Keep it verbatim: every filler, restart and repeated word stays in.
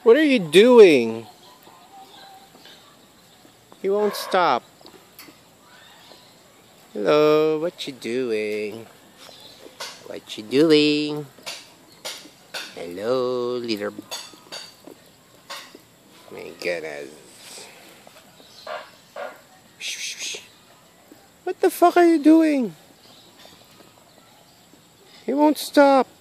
What are you doing? He won't stop. Hello, what you doing? What you doing? Hello, little... My goodness. What the fuck are you doing? He won't stop.